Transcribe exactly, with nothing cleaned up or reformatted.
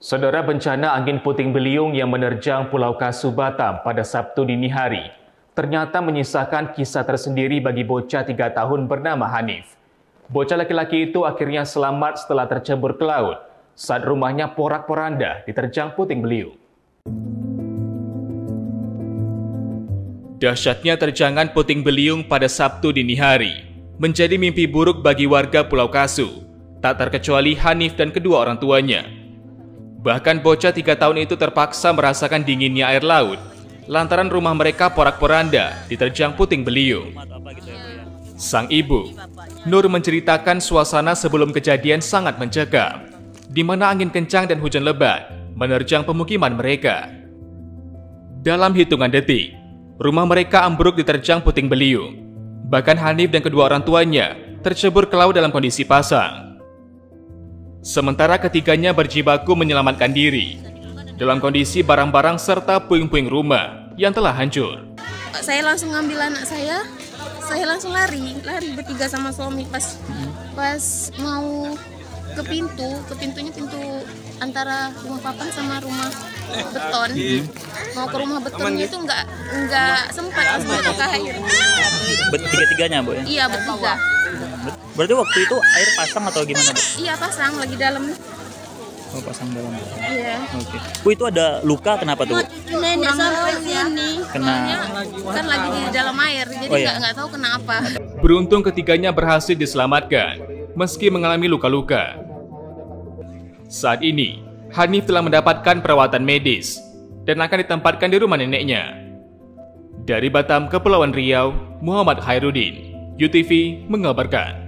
Saudara, bencana angin puting beliung yang menerjang Pulau Kasu, Batam pada Sabtu dini hari ternyata menyisakan kisah tersendiri bagi bocah tiga tahun bernama Hanif. Bocah laki-laki itu akhirnya selamat setelah tercebur ke laut saat rumahnya porak-poranda diterjang puting beliung. Dahsyatnya terjangan puting beliung pada Sabtu dini hari menjadi mimpi buruk bagi warga Pulau Kasu, tak terkecuali Hanif dan kedua orang tuanya. Bahkan bocah tiga tahun itu terpaksa merasakan dinginnya air laut lantaran rumah mereka porak-poranda diterjang puting beliung. Sang ibu, Nur, menceritakan suasana sebelum kejadian sangat mencekam, di mana angin kencang dan hujan lebat menerjang pemukiman mereka. Dalam hitungan detik, rumah mereka ambruk diterjang puting beliung. Bahkan Hanif dan kedua orang tuanya tercebur ke laut dalam kondisi pasang. Sementara ketiganya berjibaku menyelamatkan diri dalam kondisi barang-barang serta puing-puing rumah yang telah hancur. Saya langsung ngambil anak saya, saya langsung lari, lari bertiga sama suami. Pas pas mau ke pintu, ke pintunya pintu antara rumah papan sama rumah beton. Mau ke rumah betonnya itu nggak nggak sempat, langsung jatuh ke air. Bertiga-tiganya, Bu ya? Iya, bertiga. Berarti waktu itu air pasang atau gimana, Bu? Iya, pasang, lagi dalam. Oh, pasang dalam. Iya. Oke. Bu, itu ada luka kenapa tuh, Bu? Nenek sampai sini. Kena. Kan lagi di dalam air, jadi Oh, iya. nggak nggak tahu kenapa. Beruntung ketiganya berhasil diselamatkan meski mengalami luka-luka. Saat ini, Hanif telah mendapatkan perawatan medis dan akan ditempatkan di rumah neneknya. Dari Batam, Kepulauan Riau, Muhammad Khairuddin, U T V mengabarkan.